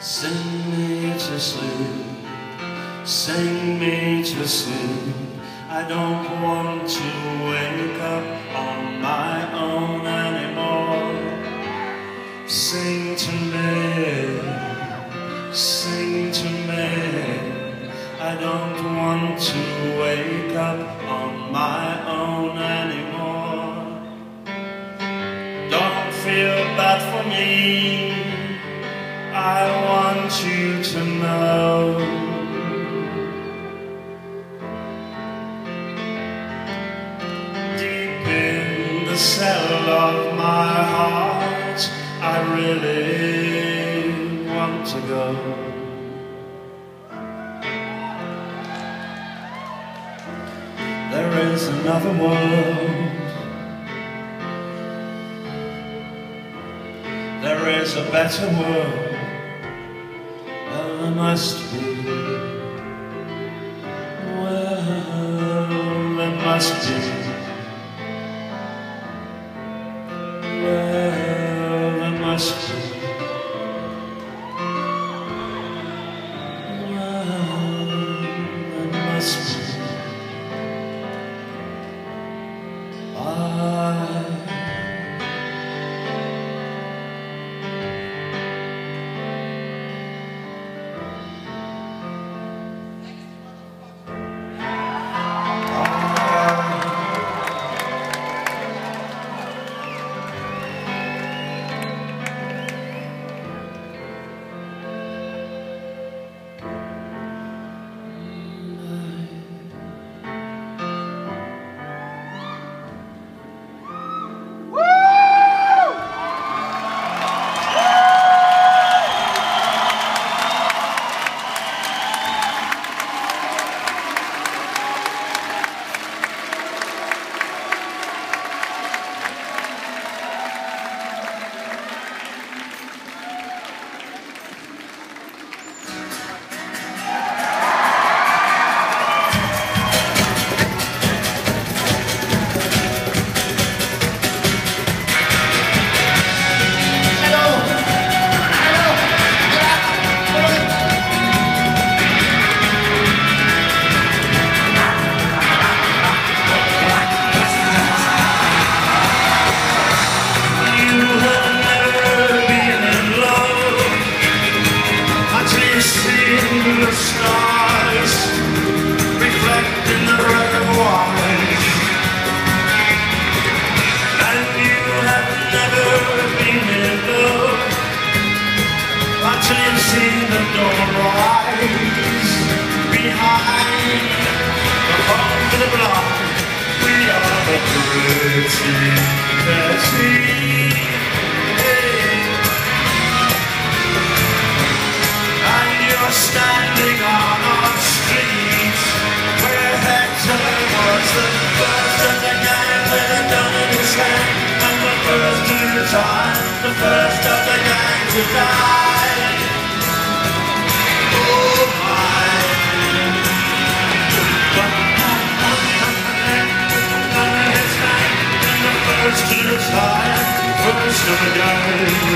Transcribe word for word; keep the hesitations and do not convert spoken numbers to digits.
Sing me to sleep, sing me to sleep. I don't want to wake up on my own anymore. Sing to me, sing to me. I don't want to wake up on my own anymore. Don't feel bad for me, I want you to know. Deep in the cell of my heart, I really want to go. There is another world, there is a better world. Well, there must be, well, there must be, well, there must be, well, there must be. I the stars reflect in the red and white, and you have never been in love until you've seen the dawn rise behind the home of the blind. We are the pretty, pretty. Standing on our streets, where Hector was the first of the gang with a gun in his hand, and the first to retire, the first of the gang to die. Oh my! Gun in his hand, and the first to retire, first of the gang.